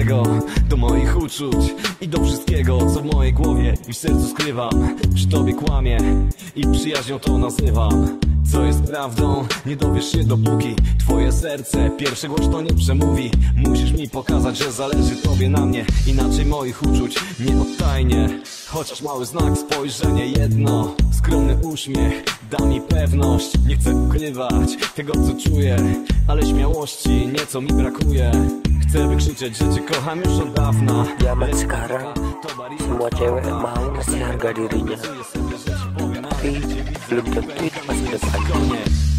bliskiego, do moich uczuć i do wszystkiego, co w mojej głowie i w sercu skrywam. Przy tobie kłamię i przyjaźnią to nazywam. Co jest prawdą, nie dowiesz się dopóki twoje serce pierwszy głos to nie przemówi. Musisz mi pokazać, że zależy tobie na mnie, inaczej moich uczuć nie odtajnie. Chociaż mały znak, spojrzenie jedno, skromny uśmiech da mi pewność. Nie chcę ukrywać tego, co czuję, ale śmiałości nieco mi brakuje. Chcę wykrzyczeć, że cię kocham już od dawna. Zaman sekarang semua cewek mau ngasih harga dirinya, tapi belum tentu itu masa depan.